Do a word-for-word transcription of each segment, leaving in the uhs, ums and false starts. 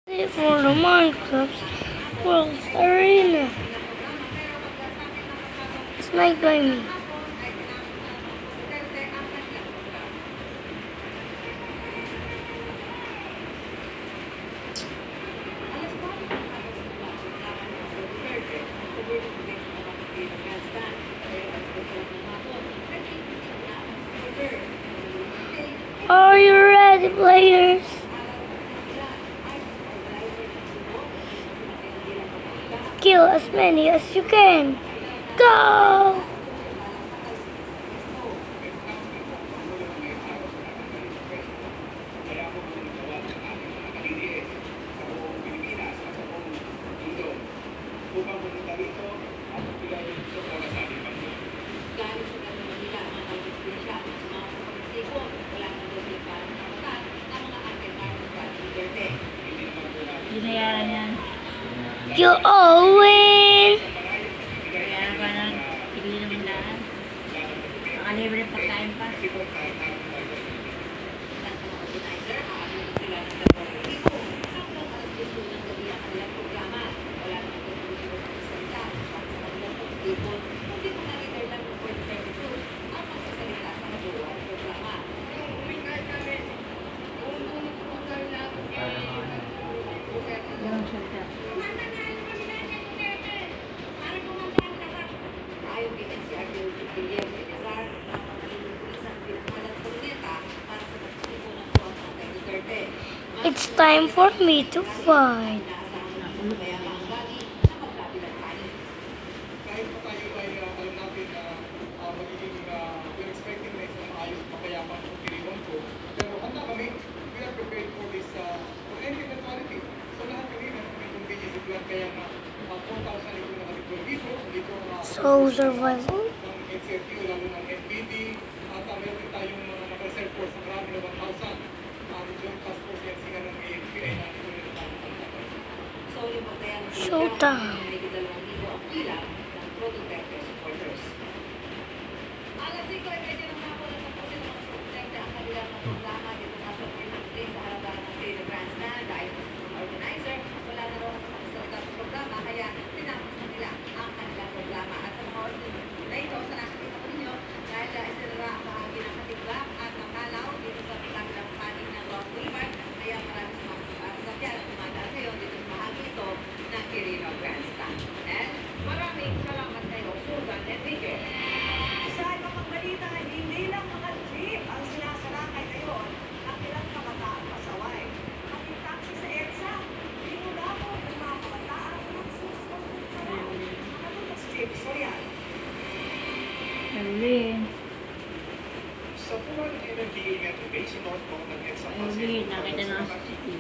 For the Minecraft World Arena. It's made by me. Are you ready, players? Kill as many as you can. Go! Binayaran yan. You all win! Binayaran ka ng hindi naman lahat. Makalibre pagkain pa. Yung sulta. It's time for me to fight. So, survival? Showtime. Ayun. Ayun, nakita na ang city.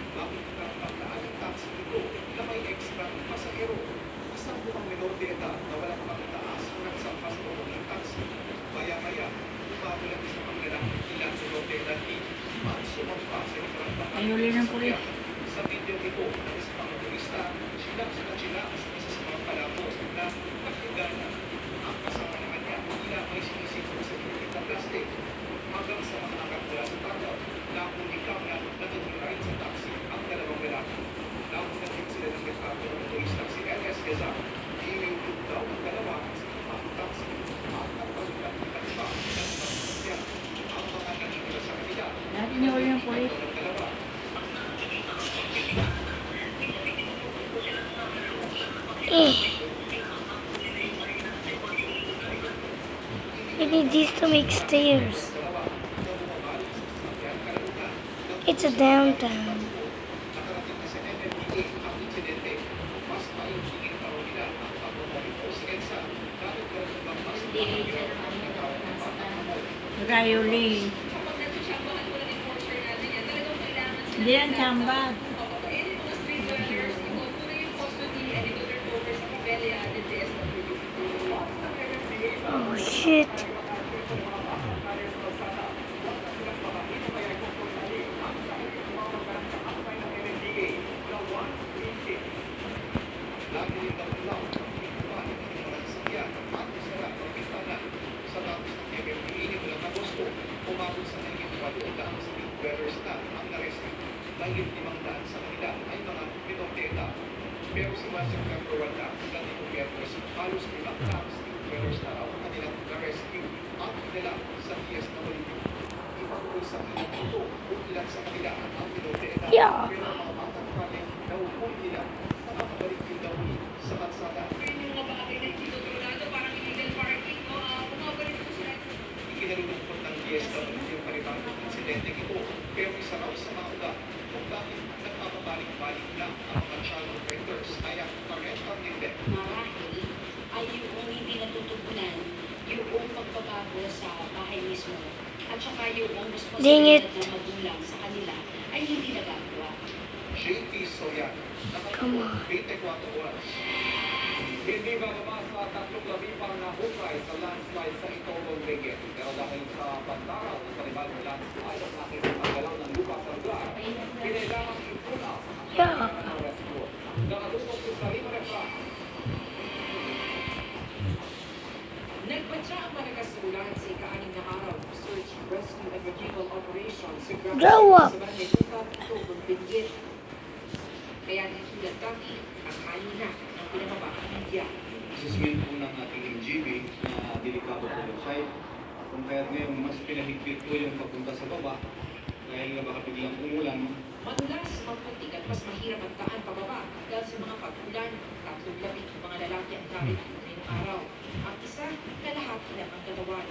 Ay, uli ng pulis. Sa video ito, isang turista, sila sila sila isa sa mga palabos na nakigana ang kasama naman niya tila may sinisipon sa kilikit na plastic hanggang sa mga nakatula sa tagaw na unikang na natutulay sa taxi ang dalawang lalaki. Nakunan din sila ng retrato ng turista si L S Gezar. Iniwid daw ang dalawa sa ang taxi at ang pagkulang iba ng pagkakasya. Ang mga nakikita sa kanila Natin yung uli ng pulis. Eh. We need these to make stairs. It's a downtown. Rayuli. Hindi yan chambag. Oh shit. umabot sa naging dalawampung daang speed weather staff ang narescue. Mahigit limang daan sa kanila ay mga Pero si September one lang, ilang itong Miyerkules, halos ilang times yung dwellers na raw ang kanilang na-rescue at nila sa T S W. Ipagkul sa ilang ito kung ilan sa kanila ang pinoteeta. Yeah. Pero ang mga batang kami, nauhuli nila, nakakabalik din daw ulit sa kalsada. Ikinalulungkot ng D S W yung panibagong insidente ito, pero isa raw sa mga ugat kung bakit nagpapabalik-balik na ang mga channel breakers ay ang parental neglect. Marahil ay yung hindi natutugunan yung pagbabago sa bahay mismo at saka yung Dang it. responsibilidad ng magulang sa kanila ay hindi nagagawa. J P Soyan, Come on. nakatulong twenty-four oras. Hindi bababa sa tatlong labi pang nahukay sa landslide sa Itolong Benguet. Pero dahil sa pagdaraw ng panibagong landslide at nakita ang galaw ng lupa sa lugar, pinailangan ipuna Yeah. ang rescue. Nakatutok sa Sarima Refra. Nagpatsa ang malakas na ulan sa ika-anim na araw ng search, rescue and retrieval operation sa Grand Grow up. sa Barangay Tutat, Itolong Benguet. Kaya nisulat kami ang kanina ng pinamabakang media. Assessment po ng ating M G B na delikado po yung site. Kung kaya ngayon mas pinahigpit po yung papunta sa baba dahil nga baka biglang umulan. Madulas, maputik at mas mahirap ang daan pababa dahil sa mga pag-ulan, tatlong labing mga lalaki ang gamit ngayong araw. Ang isa, kalahati lang ang katawan.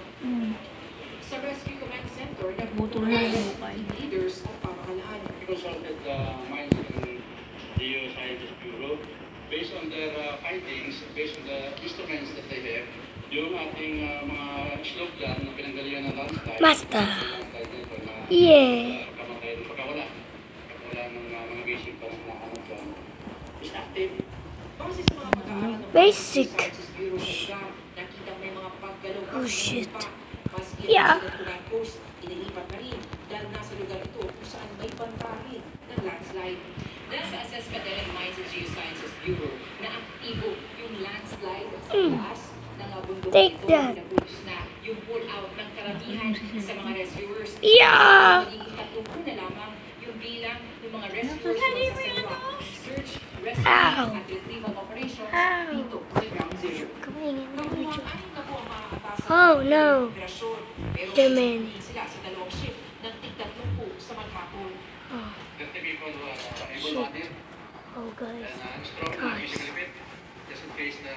Sa Rescue Command Center, Butol na yung ukay. leaders at pamahalaan. Consulted uh, Mines and Geosciences Bureau. Based on their uh, findings, based on the instruments that they have, yung ating uh, mga slope dyan na pinanggalingan ng landslide. Master. landslide nito na Yeah. kamatay ng pagkawala. Pagkawala ng uh, mga basic pa ng nakanap dyan. Is active. Base sa mga pag-aaral ng Basic. Geosciences Bureau sa lugar, nakita may mga paggalaw Oh, shit. Maski Yeah. ang Tulan Coast, inilipat na rin dahil nasa lugar ito kung saan may bantahin ng landslide. Nasa assess ka din ng Mines and Geosciences Bureau na aktibo yung landslide sa Mm. taas ng uh, bundok Take ito. that. Pinag-uus na yung pull out ng karamihan sa mga rescuers. Yeah. Magiging tatlong po na lamang yung bilang ng mga rescuers na sasalwa. Search, rescue, Ow. at retrieval operations Ow. dito sa Ground Zero. Coming in the Nakuha picture. anim na po ang mga atasan Oh, ng no. operasyon. Pero Too many. hindi sila sa dalawang shift ng tigtatlong po sa maghapon. Oh, thirty people were uh, able Shit. to adhere. oh guys. And uh, strong Guys. physical fit, just in case na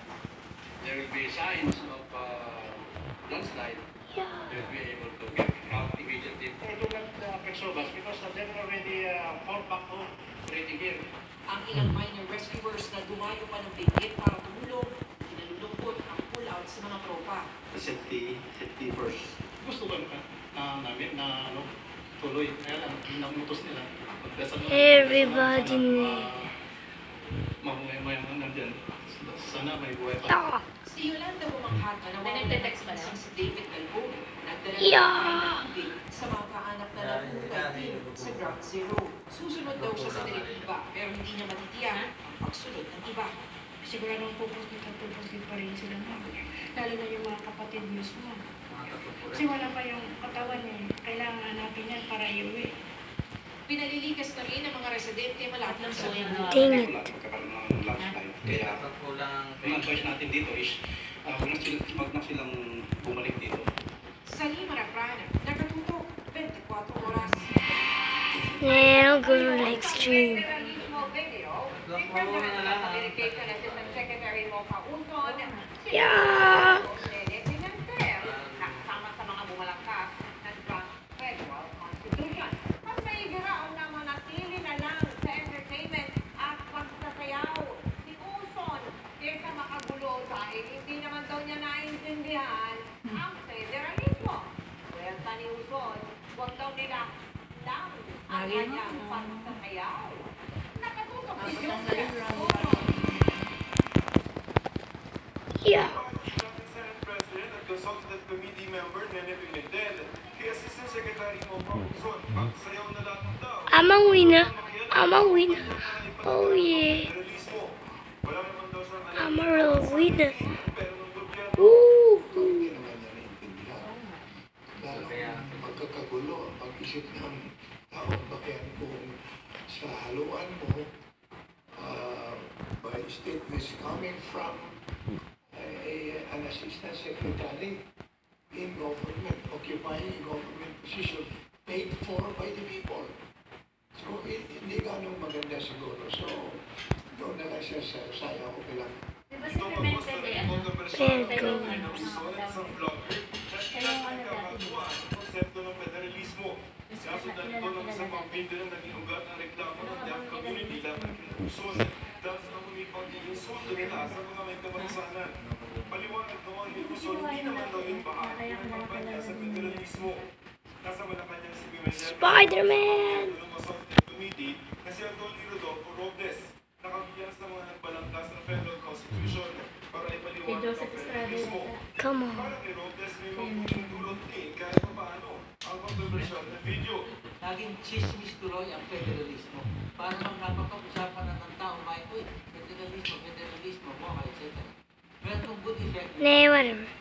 there will be signs of uh, landslide, Yeah. they will be able to get out immediately. They do not uh, Pexobas because uh, they're already uh, fall back home, operating here. Ang ilang minor rescuers na dumayo pa ng Benguet para tumulong, kinalulungkot ang pull-out sa mga tropa. Safety, safety first. Gusto ba na, na namin na ano, tuloy? Kaya lang, namutos nila. Pagdasal mo- Everybody pagdasal mo na, need. uh, Mabuhay mo yung nandyan. Sana may buhay pa. Yeah. Si Yolanda Bumanghat na nawawalan ng isang si David Galbo, nagdala ng Yeah. ng tubig sa mga kaanak na nabuhay din sa Ground Zero. Susunod daw siya sa direktiba, pero hindi niya matitiyak ang pagsunod ng iba. Siguradong pupusit at pupusit pa rin sila na. Lalo na yung mga kapatid mismo. Kasi wala pa yung katawan eh. Kailangan natin yan para iuwi. Pinalilikas na rin ang mga residente malapit sa lugar. Dang it. Magkakaroon ng landslide. Kaya, ang advice natin dito is, uh, huwag na silang, huwag na silang bumalik dito. Sa Lima Refran, nakatutok twenty-four oras. Now go to the extreme. Yeah. Kasama sa mga bumalangkas ng Trump Federal Constitution. At may giraw na manatili na lang sa entertainment at pagsasayaw. Si Uson, kesa makagulo dahil hindi naman daw niya naintindihan ang federalismo. Kwenta ni Uson, huwag daw nila lang ang kanyang pagsasayaw. Nakatutok si Joseph Uson. Yeah. Senate President at Consultative Committee member Nene Pimentel kay Assistant Secretary Mopa Uzon. Pagsayaw na lang daw. I'm a winner. I'm a winner. Oh yeah. Release mo. Wala naman daw siyang alam. I'm a real winner. Pero nung gobyerno, Woo. Hindi naman niya naintindihan. Dahil ang pagkakagulo ang pag-isip ng taong bayan kung sa haluan mo, ah, statements coming from a, an assistant secretary in government, occupying a government position paid for by the people. So, eh, hindi ganun maganda siguro. So, doon na lang siya sa saya ko lang. Diba si Ito pa po Pimentel sa eh, ano? kontrobersyal na Pero- fenomen ng Uson at isang vlogger na pinagkakagawa ang konsepto ng federalismo. Nasundan ito ng isang pang-video na naging ugat ang reklamo ng deaf community laban kay Uson dahil sa umipang insulto nila sa mga may kamansanan. Paliwanag naman ni Uson, hindi naman daw yung bahagi ng kampanya sa federalismo. Nasa Malacanang si Pimentel Spider-Man! ng Consultative Committee na si Antonio Rodolfo Robles nakabigyan sa mga nagbalangkas ng Federal Constitution para Si ipaliwanag Joseph ang Estrada federalismo. yata. Come on. Para kay Robles may mabuting dulot din kahit pa paano ang kontrobersyal na video. Naging chismis tuloy ang federalismo. Para nung napag-usapan na ng tao, may, uy, federalismo, federalismo, mo, et cetera. Meron good effect. Nah, whatever.